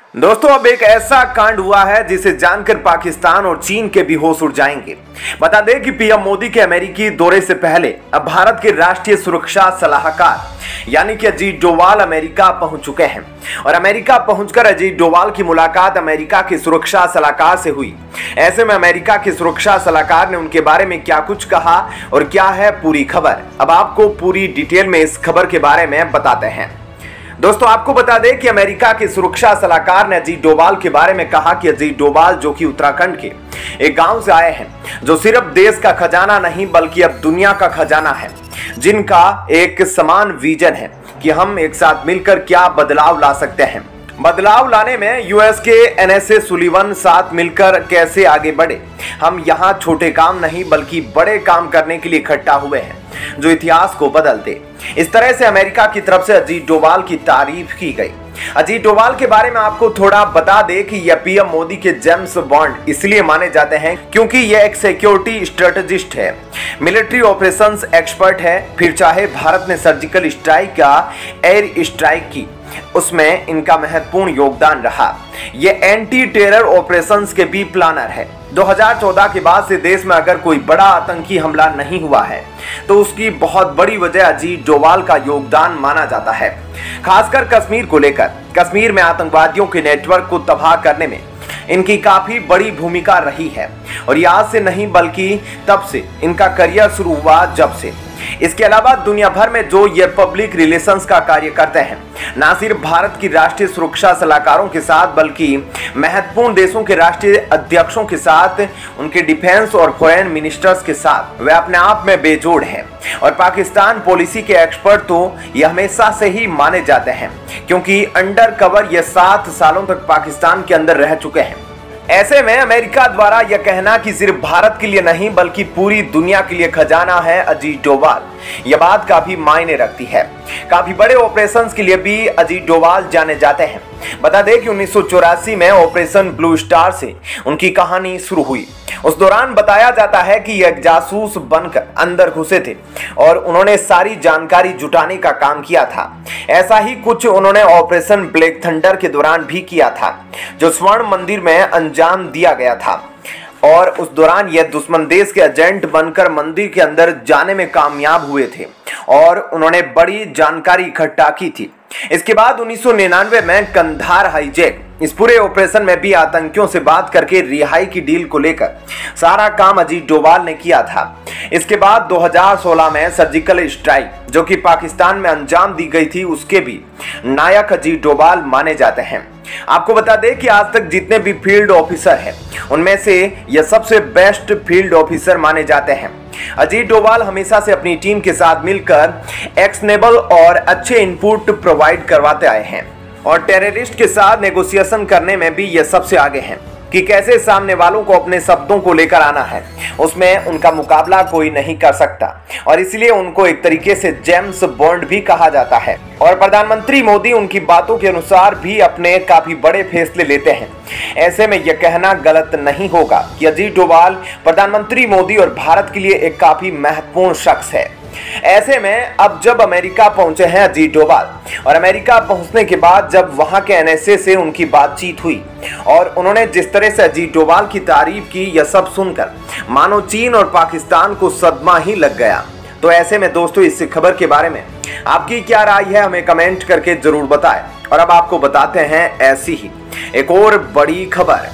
दोस्तों, अब एक ऐसा कांड हुआ है जिसे जानकर पाकिस्तान और चीन के भी होश उड़ जाएंगे। बता दें कि पीएम मोदी के अमेरिकी दौरे से पहले अब भारत के राष्ट्रीय सुरक्षा सलाहकार यानी कि अजीत डोवाल अमेरिका पहुंच चुके हैं और अमेरिका पहुंचकर अजीत डोवाल की मुलाकात अमेरिका के सुरक्षा सलाहकार से हुई। ऐसे में अमेरिका के सुरक्षा सलाहकार ने उनके बारे में क्या कुछ कहा और क्या है पूरी खबर, अब आपको पूरी डिटेल में इस खबर के बारे में बताते हैं। दोस्तों, आपको बता दें कि अमेरिका के सुरक्षा सलाहकार ने अजीत डोवाल के बारे में कहा कि अजीत डोवाल जो कि उत्तराखंड के एक गांव से आए हैं, जो सिर्फ देश का खजाना नहीं बल्कि अब दुनिया का खजाना है, जिनका एक समान विजन है कि हम एक साथ मिलकर क्या बदलाव ला सकते हैं। बदलाव लाने में यूएस के एनएसए सुलिवन साथ मिलकर कैसे आगे बढ़े। हम यहाँ छोटे काम नहीं बल्कि बड़े काम करने के लिए इकट्ठा हुए हैं जो इतिहास को बदल दे। इस तरह से अमेरिका की तरफ से अजीत डोवाल की तारीफ की गई। अजीत डोवाल के बारे में आपको थोड़ा बता दें कि यह पीएम मोदी के जेम्स बॉन्ड इसलिए माने जाते हैं क्योंकि यह एक सिक्योरिटी स्ट्रेटेजिस्ट है, मिलिट्री ऑपरेशंस एक्सपर्ट है। फिर चाहे भारत ने सर्जिकल स्ट्राइक या एयर स्ट्राइक की, उसमें इनका महत्वपूर्ण योगदान रहा। ये एंटी टेरर ऑपरेशंस के भी प्लानर है। 2014 के बाद से देश में अगर कोई बड़ा आतंकी हमला नहीं हुआ है तो उसकी बहुत बड़ी वजह अजीत डोवाल का योगदान माना जाता है, खासकर कश्मीर को लेकर। कश्मीर में आतंकवादियों के नेटवर्क को तबाह करने में इनकी काफी बड़ी भूमिका रही है और ये आज से नहीं बल्कि तब से इनका करियर शुरू हुआ जब से। इसके अलावा दुनिया भर में जो ये पब्लिक रिलेशंस का कार्य करते हैं, ना सिर्फ भारत की राष्ट्रीय सुरक्षा सलाहकारों के साथ बल्कि महत्वपूर्ण देशों के राष्ट्रीय अध्यक्षों के साथ, उनके डिफेंस और फॉरेन मिनिस्टर्स के साथ वे अपने आप में बेजोड़ हैं। और पाकिस्तान पॉलिसी के एक्सपर्ट तो ये हमेशा से ही माने जाते हैं क्योंकि अंडर कवर ये 7 सालों तक पाकिस्तान के अंदर रह चुके हैं। ऐसे में अमेरिका द्वारा यह कहना कि सिर्फ भारत के लिए नहीं बल्कि पूरी दुनिया के लिए खजाना है अजीत डोवाल, यह बात काफी मायने रखती है। काफी बड़े ऑपरेशंस के लिए भी अजीत डोवाल जाने जाते हैं। बता दें कि 1984 में ऑपरेशन ब्लू स्टार से उनकी कहानी शुरू हुई। उस दौरान बताया जाता है कि यह जासूस बनकर अंदर घुसे थे और उन्होंने सारी जानकारी जुटाने का काम किया था। ऐसा ही कुछ उन्होंने ऑपरेशन ब्लैक थंडर के दौरान भी किया था, जो स्वर्ण मंदिर में अंजाम दिया गया था। और उस दौरान यह दुश्मन देश के एजेंट बनकर मंदिर के अंदर जाने में कामयाब हुए थे और उन्होंने बड़ी जानकारी इकट्ठा की थी। इसके बाद 1999 में कंधार हाईजैक, इस पूरे ऑपरेशन में भी आतंकियों से बात करके रिहाई की डील को लेकर सारा काम अजीत डोवाल ने किया था। इसके बाद 2016 में सर्जिकल स्ट्राइक जो कि पाकिस्तान में अंजाम दी गई थी, उसके भी नायक अजीत डोवाल माने जाते हैं। आपको बता दें कि आज तक जितने भी फील्ड ऑफिसर हैं उनमें से यह सबसे बेस्ट फील्ड ऑफिसर माने जाते हैं। अजीत डोवाल हमेशा से अपनी टीम के साथ मिलकर एक्शनेबल और अच्छे इनपुट प्रोवाइड करवाते आए हैं और टेररिस्ट के साथ नेगोशिएशन करने में भी ये सबसे आगे हैं कि कैसे सामने वालों को अपने शब्दों को लेकर आना है। उसमें उनका मुकाबला कोई नहीं कर सकता और इसलिए उनको एक तरीके से जेम्स बॉन्ड भी कहा जाता है। और प्रधानमंत्री मोदी उनकी बातों के अनुसार भी अपने काफी बड़े फैसले लेते हैं। ऐसे में यह कहना गलत नहीं होगा कि अजीत डोवाल प्रधानमंत्री मोदी और भारत के लिए एक काफी महत्वपूर्ण शख्स है। ऐसे में अब जब अमेरिका पहुंचे हैं अजीत डोवाल और अमेरिका पहुंचने के बाद जब वहां के एनएसए से उनकी बातचीत हुई और उन्होंने जिस तरह से अजीत डोवाल की तारीफ की, यह सब सुनकर मानो चीन और पाकिस्तान को सदमा ही लग गया। तो ऐसे में दोस्तों, इस खबर के बारे में आपकी क्या राय है, हमें कमेंट करके जरूर बताएं। और अब आपको बताते हैं ऐसी ही एक और बड़ी खबर।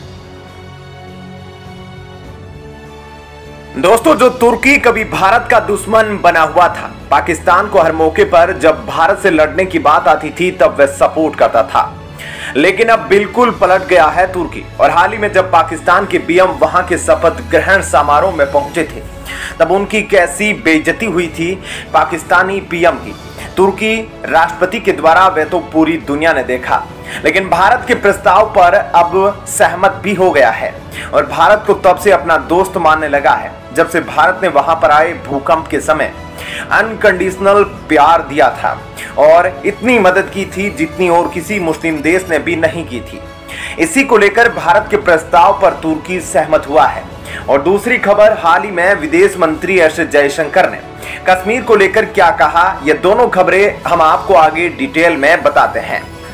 दोस्तों, जो तुर्की कभी भारत का दुश्मन बना हुआ था, पाकिस्तान को हर मौके पर जब भारत से लड़ने की बात आती थी तब वह सपोर्ट करता था, लेकिन अब बिल्कुल पलट गया है तुर्की। और हाल ही में जब पाकिस्तान के पीएम वहां के शपथ ग्रहण समारोह में पहुंचे थे तब उनकी कैसी बेइज्जती हुई थी पाकिस्तानी पीएम की तुर्की राष्ट्रपति के द्वारा, वह तो पूरी दुनिया ने देखा। लेकिन भारत के प्रस्ताव पर अब सहमत भी हो गया है और भारत को तब से अपना दोस्त मानने लगा है जब से भारत ने वहां पर आए भूकंप के समय अनकंडीशनल प्यार दिया था और इतनी मदद की थी जितनी और किसी मुस्लिम देश ने भी नहीं की थी। इसी को लेकर भारत के प्रस्ताव पर तुर्की सहमत हुआ है। और दूसरी खबर, हाल ही में विदेश मंत्री एस जयशंकर ने कश्मीर को लेकर क्या कहा, ये दोनों खबरें हम आपको आगे डिटेल में बताते हैं।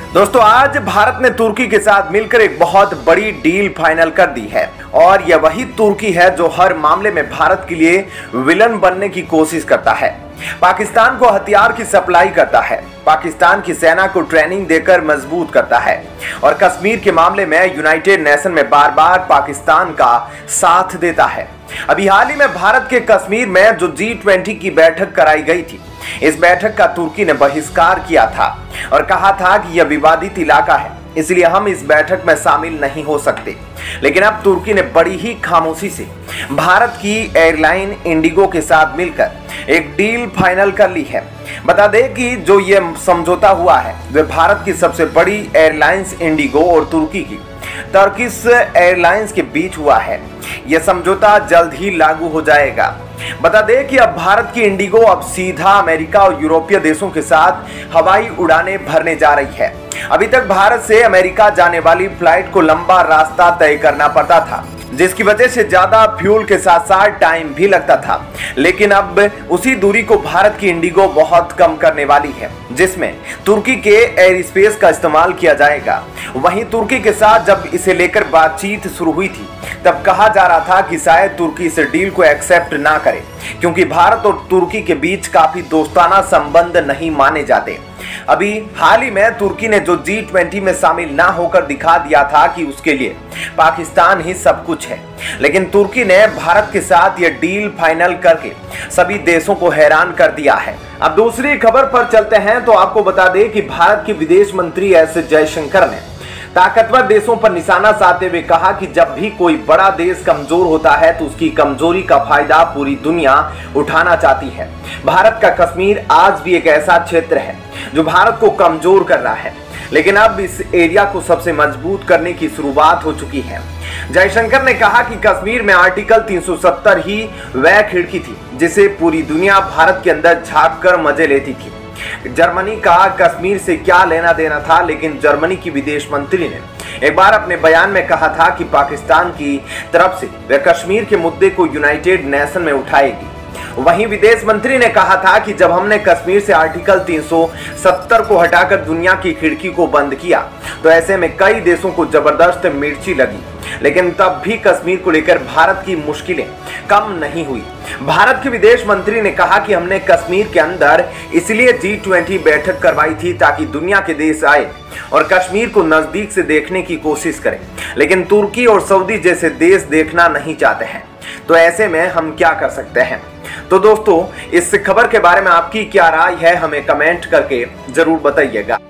दोस्तों, आज भारत ने तुर्की के साथ मिलकर एक बहुत बड़ी डील फाइनल कर दी है और यह वही तुर्की है जो हर मामले में भारत के लिए विलन बनने की कोशिश करता है, पाकिस्तान को हथियार की सप्लाई करता है, पाकिस्तान की सेना को ट्रेनिंग देकर मजबूत करता है और कश्मीर के मामले में यूनाइटेड नेशन में बार बार पाकिस्तान का साथ देता है। अभी हाल ही में भारत के कश्मीर में जो G20 की बैठक कराई गई थी, इस बैठक का तुर्की ने बहिष्कार किया था और कहा था कि यह विवादित इलाका है, इसलिए हम इस बैठक में शामिल नहीं हो सकते। लेकिन अब तुर्की ने बड़ी ही खामोशी से भारत की एयरलाइन इंडिगो के साथ मिलकर एक डील फाइनल कर ली है। बता दें कि जो ये समझौता हुआ है वह भारत की सबसे बड़ी एयरलाइंस इंडिगो और तुर्की की टर्किश एयरलाइंस के बीच हुआ है। यह समझौता जल्द ही लागू हो जाएगा। बता दें कि अब भारत की इंडिगो अब सीधा अमेरिका और यूरोपीय देशों के साथ हवाई उड़ानें भरने जा रही है। अभी तक भारत से अमेरिका जाने वाली फ्लाइट को लंबा रास्ता तय करना पड़ता था, जिसकी वजह से ज्यादा फ्यूल के साथ साथ टाइम भी लगता था। लेकिन अब उसी दूरी को भारत की इंडिगो बहुत कम करने वाली है, जिसमें तुर्की के एयर स्पेस का इस्तेमाल किया जाएगा। वहीं तुर्की के साथ जब इसे लेकर बातचीत शुरू हुई थी, तब कहा जा रहा था कि शायद तुर्की इस डील को एक्सेप्ट ना करे, क्योंकि भारत और तुर्की के बीच काफी दोस्ताना संबंध नहीं माने जाते। अभी हाल ही में तुर्की ने जो G20 में शामिल ना होकर दिखा दिया था कि उसके लिए पाकिस्तान ही सब कुछ है, लेकिन तुर्की ने भारत के साथ यह डील फाइनल करके सभी देशों को हैरान कर दिया है। अब दूसरी खबर पर चलते हैं तो आपको बता दें कि भारत के विदेश मंत्री एस जयशंकर ने ताकतवर देशों पर निशाना साधते हुए कहा कि जब भी कोई बड़ा देश कमजोर होता है तो उसकी कमजोरी का फायदा पूरी दुनिया उठाना चाहती है। भारत का कश्मीर आज भी एक ऐसा क्षेत्र है जो भारत को कमजोर कर रहा है, लेकिन अब इस एरिया को सबसे मजबूत करने की शुरुआत हो चुकी है। जयशंकर ने कहा कि कश्मीर में आर्टिकल 370 ही वह खिड़की थी जिसे पूरी दुनिया भारत के अंदर झांक कर मजे लेती थी। जर्मनी का कश्मीर से क्या लेना देना था, लेकिन जर्मनी की विदेश मंत्री ने एक बार अपने बयान में कहा था कि पाकिस्तान की तरफ से वह कश्मीर के मुद्दे को यूनाइटेड नेशन में उठाएगी। वहीं विदेश मंत्री ने कहा था कि जब हमने कश्मीर से आर्टिकल 370 को हटाकर दुनिया की खिड़की को बंद किया तो ऐसे में कई देशों को जबरदस्त मिर्ची लगी, लेकिन तब भी कश्मीर को लेकर भारत की मुश्किलें कम नहीं हुई। भारत के विदेश मंत्री ने कहा कि हमने कश्मीर के अंदर इसलिए G20 बैठक करवाई थी ताकि दुनिया के देश आए और कश्मीर को नजदीक से देखने की कोशिश करें, लेकिन तुर्की और सऊदी जैसे देश देखना नहीं चाहते हैं। तो ऐसे में हम क्या कर सकते हैं? तो दोस्तों, इस खबर के बारे में आपकी क्या राय है, हमें कमेंट करके जरूर बताइएगा।